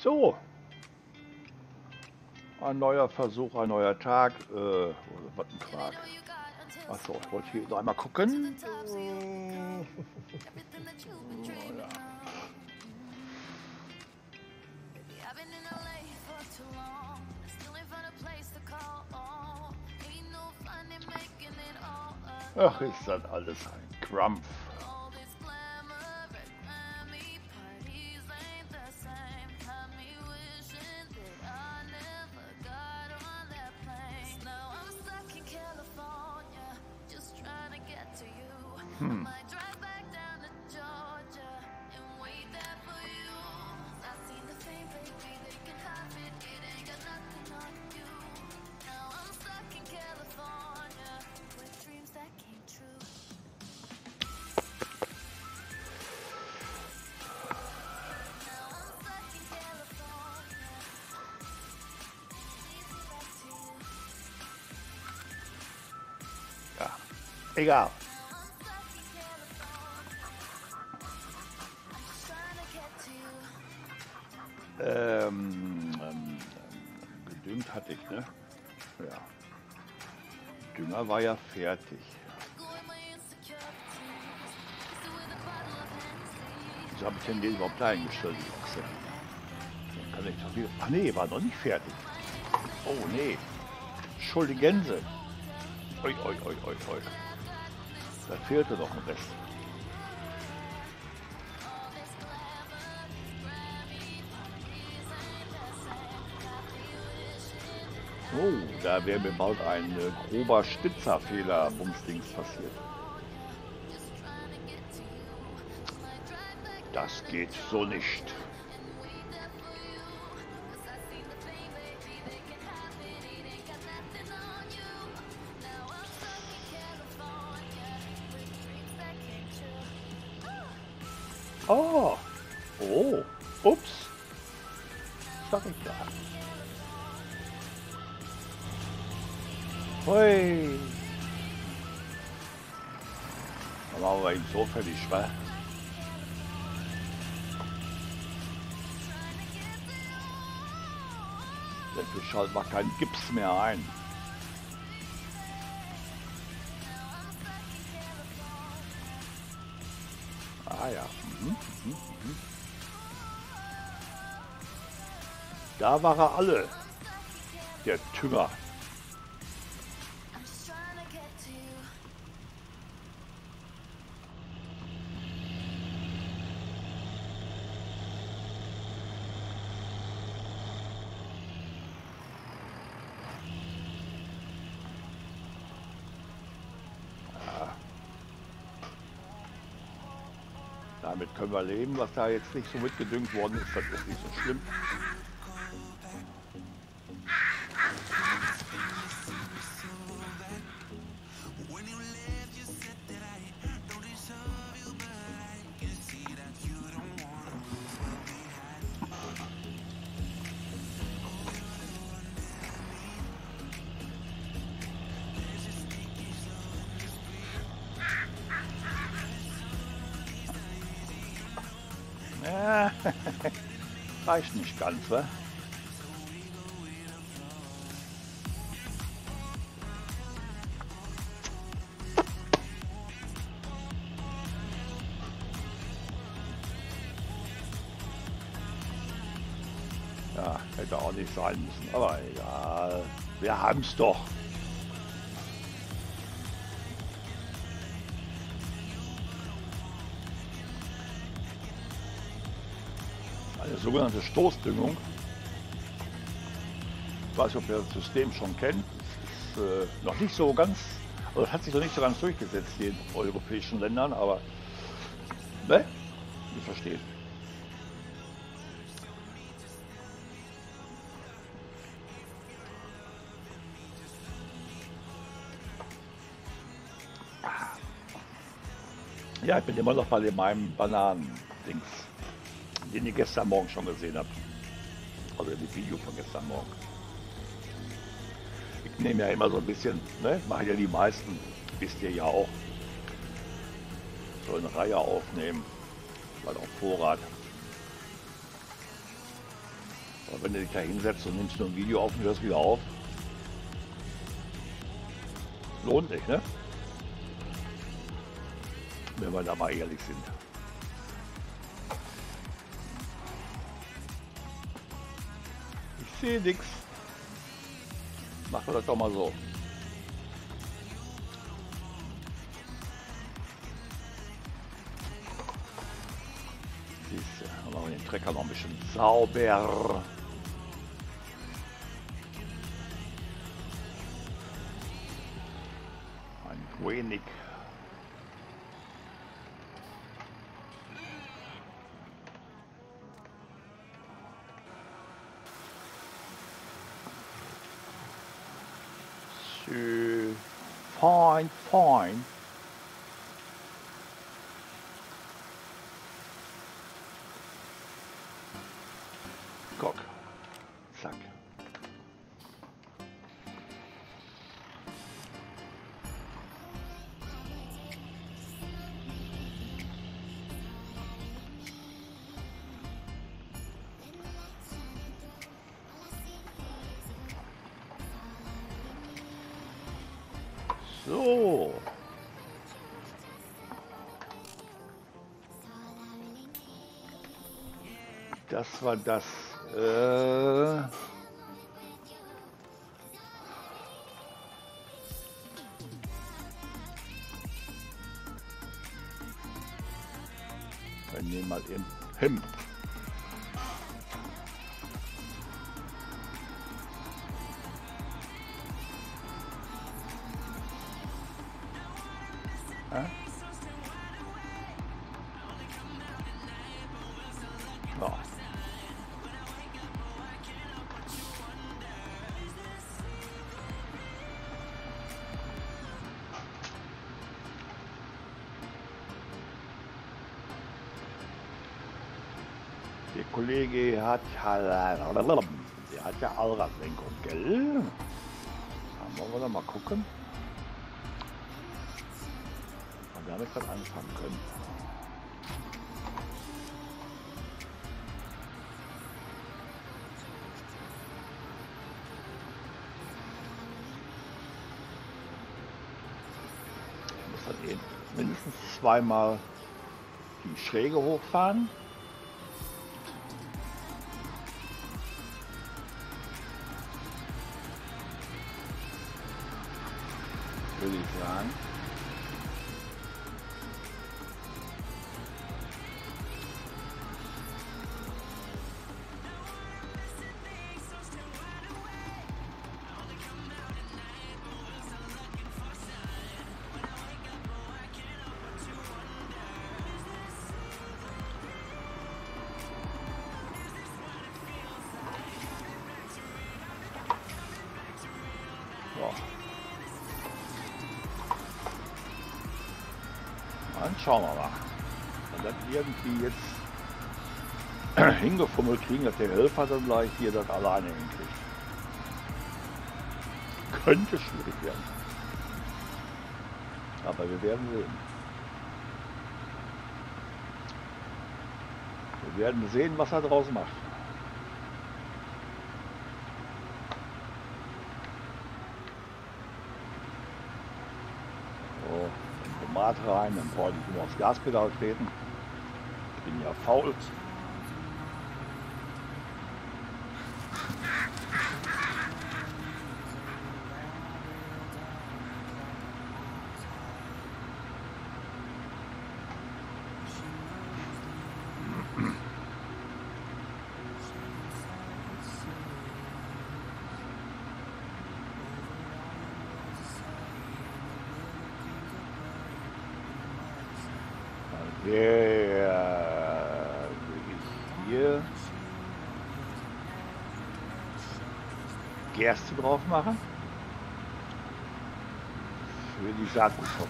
So, ein neuer Versuch, ein neuer Tag. Was ein Quark. Achso, ich wollte hier noch einmal gucken. Ja. Ach, ist das alles ein Krampf. Ja, egal. Gedüngt hatte ich, ne? Ja. Dünger war ja fertig. Wieso habe ich denn den überhaupt eingestellt, die Ochse? Dann kann ich doch wieder... Ach nee, war noch nicht fertig. Oh nee. Schuldige Gänse. Oi, oi, oi, oi, oi. Da fehlte doch ein Rest. Oh, da wäre mir bald ein grober Schnitzerfehler Bumsdings passiert. Das geht so nicht. Oh, oh, ups. Sag ich da. Hui. Dann machen wir ihn so fertig, wa? Der Fisch macht keinen Gips mehr ein. Ah ja. Da war er alle. Der Tünger. Damit können wir leben, was da jetzt nicht so mitgedüngt worden ist, das ist nicht so schlimm. Ja, reicht nicht ganz, wa? Ja, hätte auch nicht sein müssen, aber egal. Wir haben's doch. Eine sogenannte Stoßdüngung. Ich weiß nicht, ob ihr das System schon kennt. Es ist noch nicht so ganz, also hat sich noch nicht so ganz durchgesetzt hier in europäischen Ländern, aber ne? Ihr versteht. Ja, ich bin immer noch bei meinem Bananen-Dings, den ihr gestern Morgen schon gesehen habt. Also das Video von gestern Morgen. Ich nehme ja immer so ein bisschen, ne? Machen ja die meisten, wisst ihr ja auch. So eine Reihe aufnehmen, weil auf Vorrat. Aber wenn du dich da hinsetzt und nimmst nur ein Video auf und hörst wieder auf, lohnt nicht, ne? Wenn wir da mal ehrlich sind. Ich sehe nichts. Machen wir das doch mal so. Siehst du, dann machen wir den Trecker noch ein bisschen sauber. Ein wenig. Fine, fine. Guck. Zack. So. Das war das. Wir nehmen mal eben hin. Ja. Der Kollege hat ja Allradlenkung, gell? Da wollen wir da mal gucken, ob wir damit was anfangen können. Ich muss dann eben mindestens zweimal die Schräge hochfahren. Würde ich sagen. So. Dann schauen wir mal. Wenn wir das irgendwie jetzt hingefummelt kriegen, dass der Helfer dann gleich hier das alleine hinkriegt. Könnte schwierig werden. Aber wir werden sehen. Wir werden sehen, was er draus macht. So, Tomat rein, dann brauche ich nur aufs Gaspedal treten. Ich bin ja faul. Hier Gerste drauf machen für die Saatguttrocknung.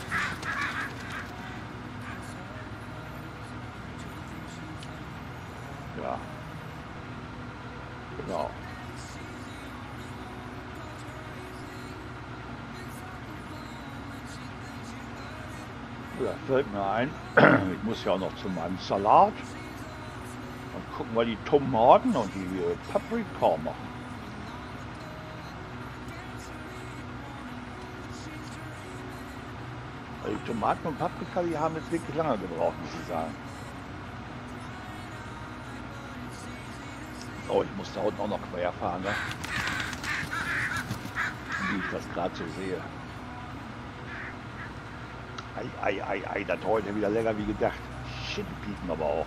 Ja, genau. Ja, fällt mir ein, ich muss ja auch noch zu meinem Salat. Dann Gucken wir die Tomaten und die Paprika machen. Also die Tomaten und Paprika, die haben jetzt wirklich lange gebraucht, muss ich sagen. Oh, ich muss da unten auch noch quer fahren, ne? Wie ich das gerade so sehe. Ei, das heute wieder länger wie gedacht. Shit, die piepen aber auch.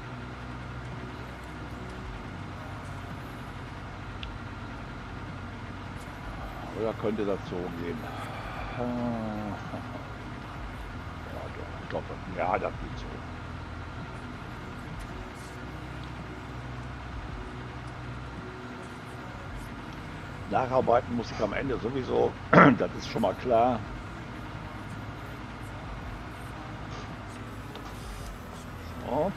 Oder könnte das so gehen? Ja, doch, ich glaube, ja, das geht so. Nacharbeiten muss ich am Ende sowieso, das ist schon mal klar. So.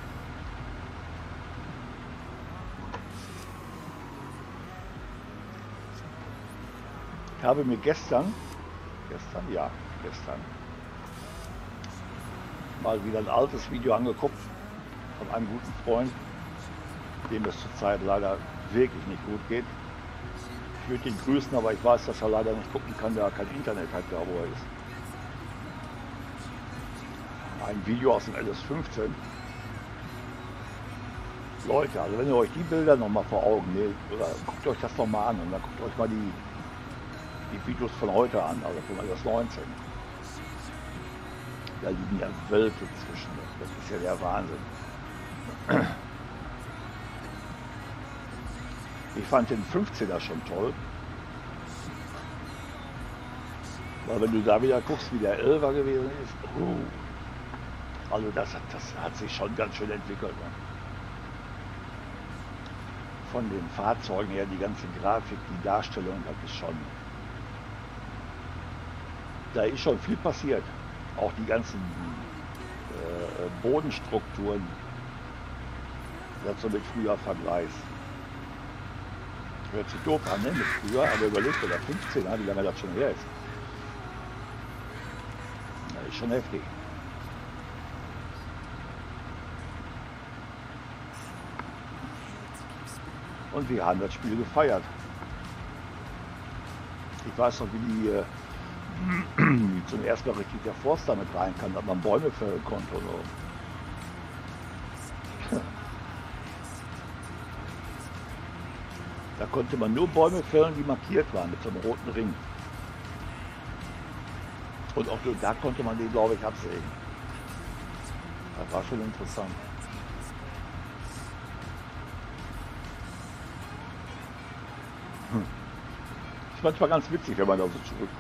Ich habe mir gestern, mal wieder ein altes Video angeguckt von einem guten Freund, dem es zurzeit leider wirklich nicht gut geht. Ich würde ihn grüßen, aber ich weiß, dass er leider nicht gucken kann, da er kein Internet hat, da wo er ist. Ein Video aus dem LS15. Leute, also wenn ihr euch die Bilder nochmal vor Augen nehmt, oder guckt euch das nochmal an und dann guckt euch mal die Videos von heute an, also von LS19. Da liegen ja Welten zwischen. Das ist ja der Wahnsinn. Ich fand den 15er schon toll. Weil wenn du da wieder guckst, wie der 11er gewesen ist, also das hat sich schon ganz schön entwickelt. Ne? Von den Fahrzeugen her, die ganze Grafik, die Darstellung, das ist schon, da ist schon viel passiert. Auch die ganzen Bodenstrukturen, das so mit früher vergleichst. Hört sich doof an, ne? Mit früher, aber überlegt oder 15er, wie lange das schon her ist. Das ist schon heftig. Und wir haben das Spiel gefeiert. Ich weiß noch, wie zum ersten Mal richtig der Forster mit rein kann, dass man Bäume fällen konnte oder so. Da konnte man nur Bäume fällen, die markiert waren mit so einem roten Ring. Und auch da konnte man den, glaube ich, absägen. Das war schon interessant. Ist manchmal ganz witzig, wenn man da so zurückguckt.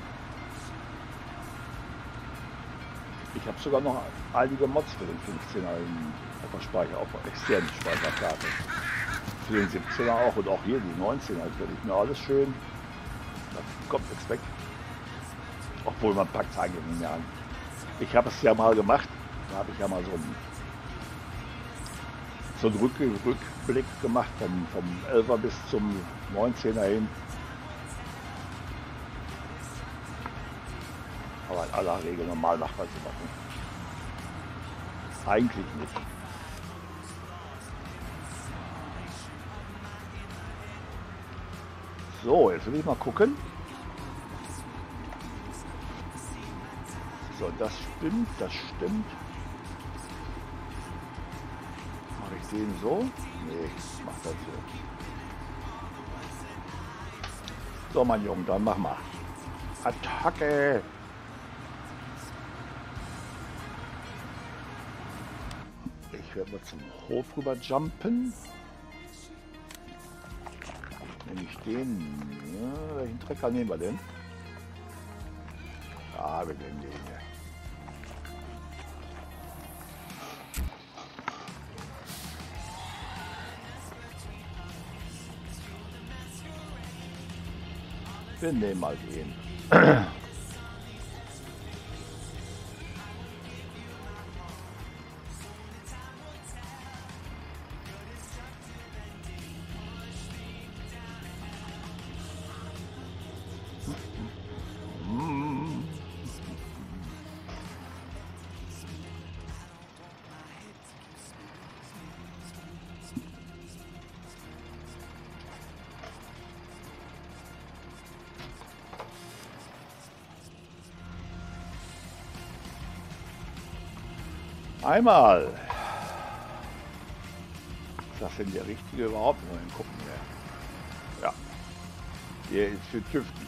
Ich habe sogar noch einige Mods für den 15er auf der Speicher, auf der externen Speicherkarte. Für den 17er auch und auch hier die 19er. Wenn ich mir alles schön, da kommt nichts weg. Obwohl man packt es eigentlich nicht mehr an. Ich habe es ja mal gemacht, da habe ich ja mal so einen Rückblick gemacht, vom 11er bis zum 19er hin. Aber in aller Regel normal macht man sowas nicht. Eigentlich nicht. So, jetzt will ich mal gucken. So, das stimmt, das stimmt. Mache ich den so? Nee, ich mach das so. So, mein Junge, dann mach mal. Attacke! Ich werde mal zum Hof rüber jumpen. Nehme ich den. Ja, welchen Trecker nehmen wir denn? Ah, wir nehmen den hier. Wir nehmen mal den. Einmal. Ist das denn der richtige überhaupt? Mal gucken. Ja. Der ist für Tüften.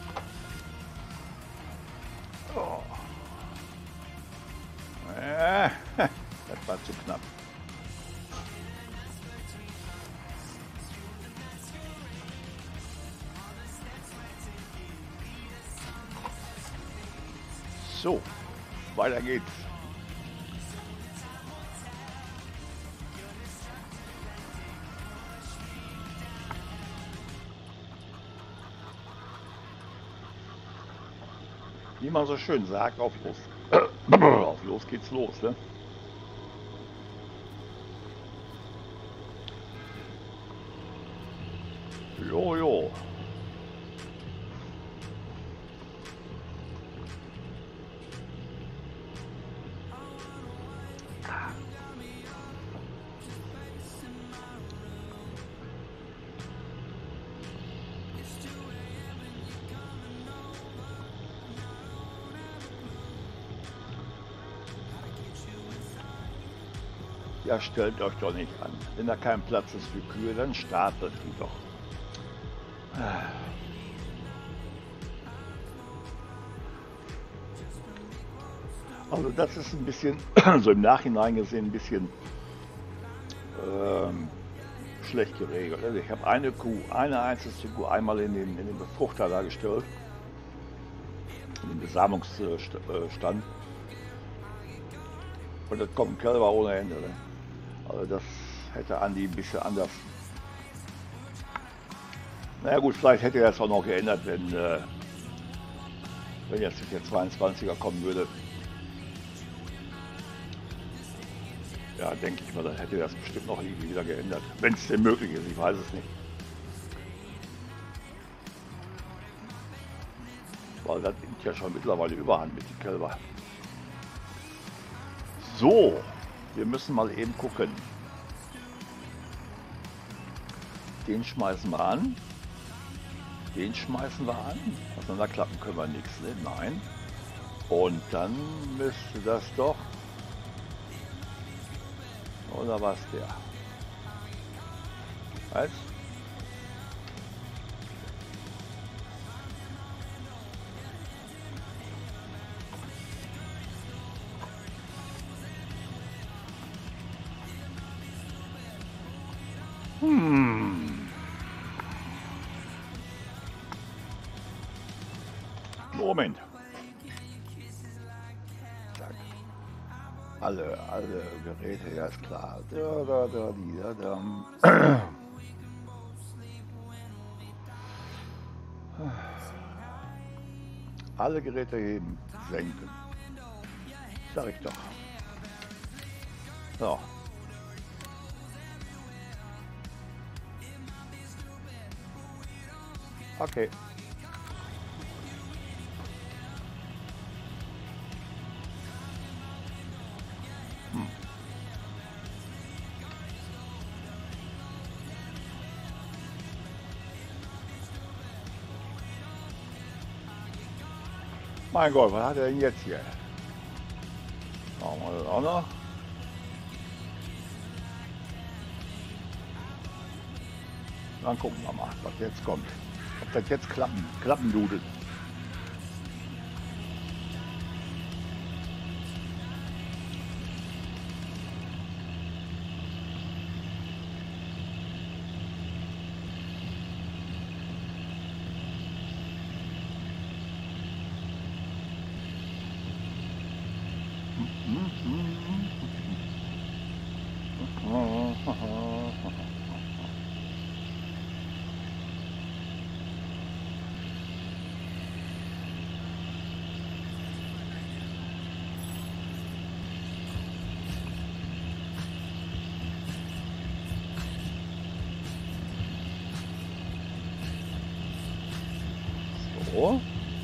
Oh. Das war zu knapp. So, weiter geht's. Wie man so schön sagt, auf los. Auf los geht's los, ne? Jo. Ja, stellt euch doch nicht an. Wenn da kein Platz ist für Kühe, dann startet die doch. Also das ist ein bisschen, so im Nachhinein gesehen, ein bisschen schlecht geregelt. Also ich habe eine einzige Kuh einmal in den Befruchter dargestellt, in den Besamungsstand. Und das kommt ein Kälber ohne Ende. Ne? Also das hätte Andi ein bisschen anders. Naja gut, vielleicht hätte er es auch noch geändert, wenn jetzt der 22er kommen würde. Ja, denke ich mal, dann hätte er das bestimmt noch irgendwie wieder geändert. Wenn es denn möglich ist, ich weiß es nicht. Weil das nimmt ja schon mittlerweile Überhand mit den Kälber. So, wir müssen mal eben gucken. Den schmeißen wir an. Den schmeißen wir an. Auseinanderklappen können wir nichts, ne? Nein. Und dann müsste das doch... Oder was der? Was? Moment. Zack. Alle Geräte, ja ist klar. Alle Geräte heben, senken. Sag ich doch. So. Okay. Mein Gott, was hat er denn jetzt hier? Machen wir das auch noch? Dann gucken wir mal, was jetzt kommt. Ob das jetzt klappen dudelt. So.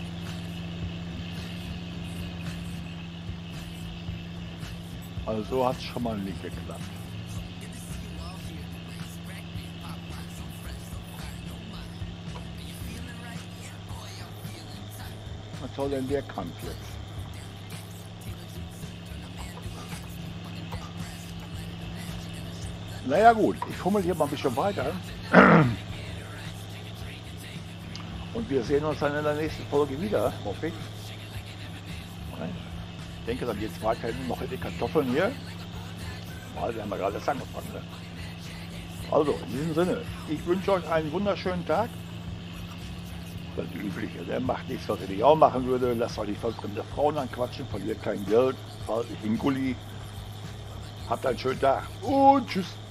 Also hat es schon mal nicht geklappt. Was soll denn der Kampf jetzt? Naja gut, ich fummel hier mal ein bisschen weiter. Und wir sehen uns dann in der nächsten Folge wieder, hoffe ich. Ich denke, dann geht es weiterhin noch in die Kartoffeln hier. Weil wir haben ja gerade erst angefangen. Ne? Also, in diesem Sinne, ich wünsche euch einen wunderschönen Tag. Das Übliche, der macht nichts, was ich auch machen würde. Lasst euch nicht fremde Frauen anquatschen, verliert kein Geld, fahrt nicht in Gully. Habt einen schönen Tag und tschüss.